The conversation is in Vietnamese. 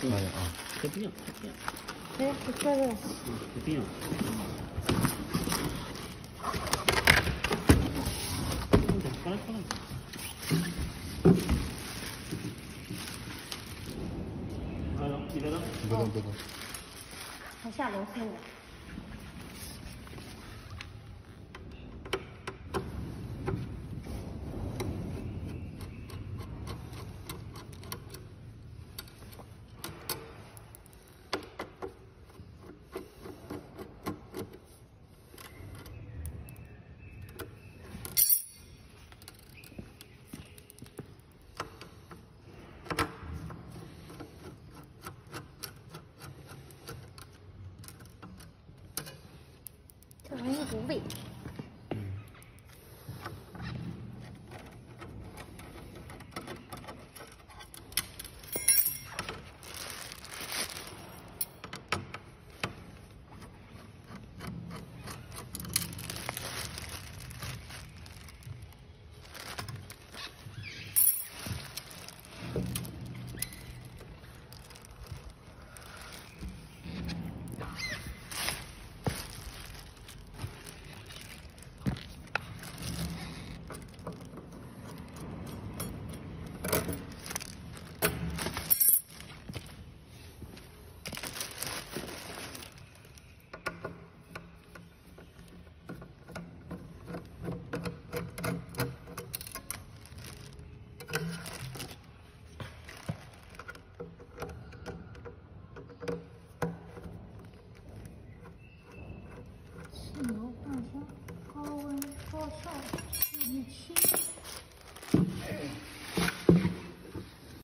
这不要，这不要。 哎，这个。 不要。过来过来。来了，你来了。 不动不动。 还下楼看的。 这玩意儿不喂。气流上升，高温高效，速率轻。